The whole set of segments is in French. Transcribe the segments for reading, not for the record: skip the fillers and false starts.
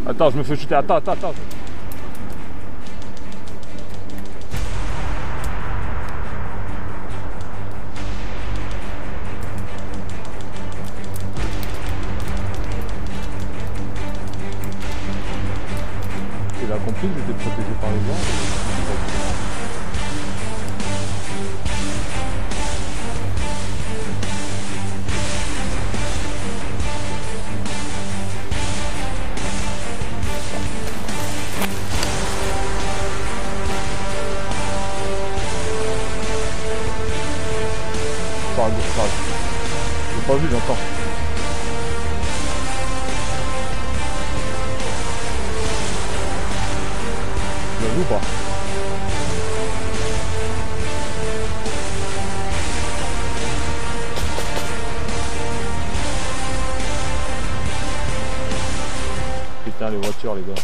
Attends, je me fais shooter. Attends. Il a compris que j'étais protégé par les gens. J'ai pas vu, j'entends. Tu l'as vu ou pas? Putain, les voitures, les gars.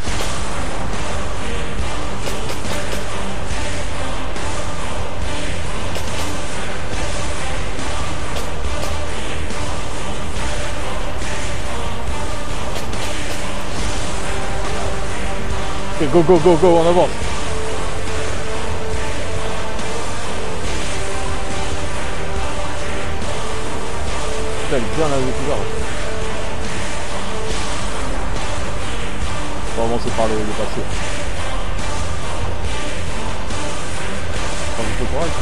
Go, on avance. Putain, il est bien là, le couvert. On va avancer par le passé. Pas du tout correct.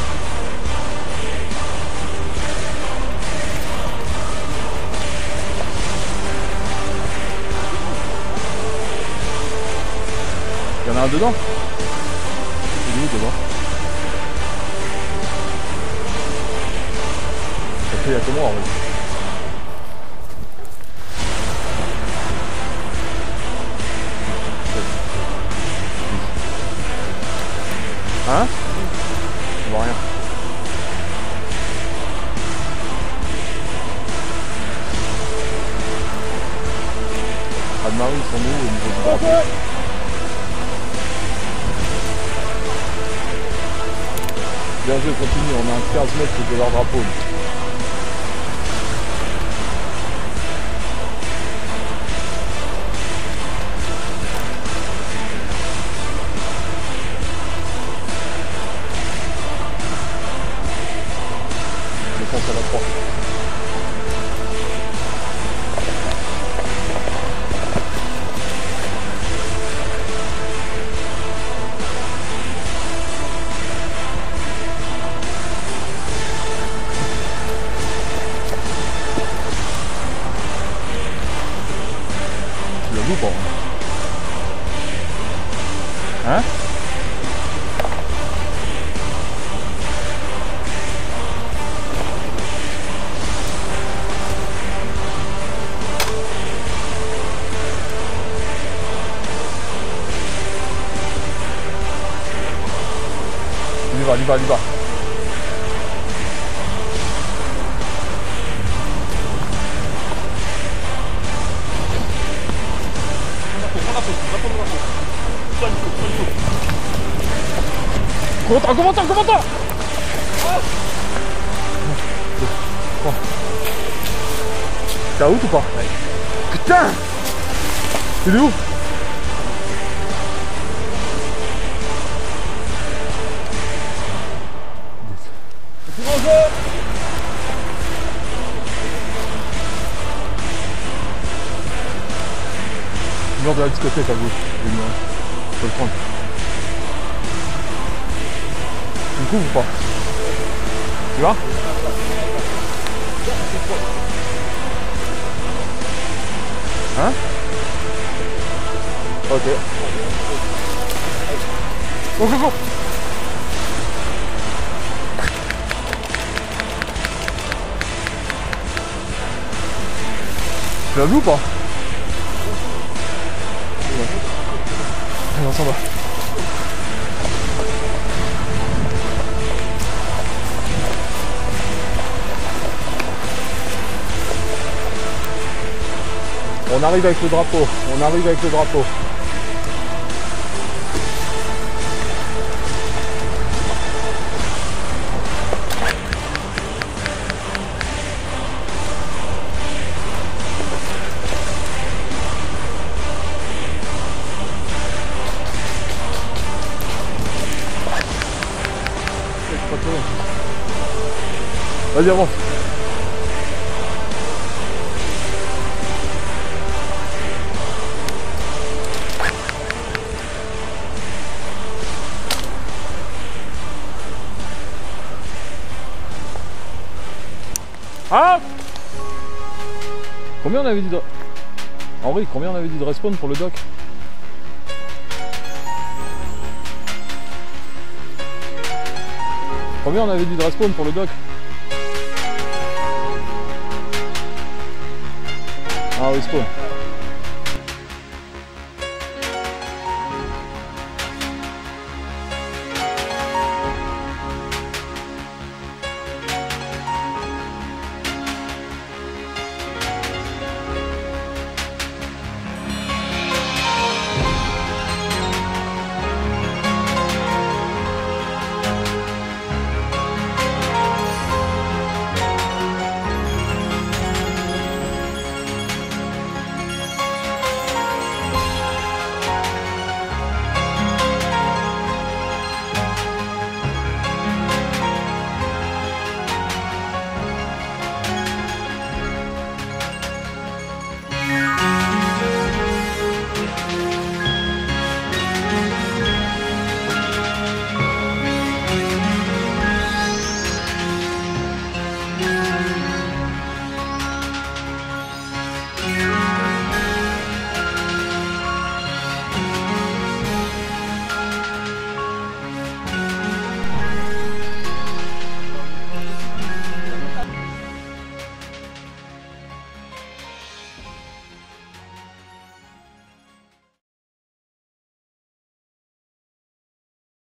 Il y en a un dedans? Il est où devant? Ok, il y a que moi en vrai. Hein? Je vois rien. Admarie, ils sont où au niveau du drapeau? Bien joué, continue, on a un 15 mètres de leur drapeau. Je pense à la 3. Bon. Hein? Il y va. Commentaire. T'as out ou pas? Ouais. Putain! Il est où? C'est bon jeu! Le mur de la discothèque à gauche. Je peux le prendre. Tu me couvres ou pas? Tu vois? Hein? Ok. Go. Tu l'as vu ou pas? Allez, on s'en va. On arrive avec le drapeau. Vas-y, avance. Ah! Combien on avait dit de... Henri, combien on avait dit de respawn pour le dock? Combien on avait dit de respawn pour le dock? Ah, respawn.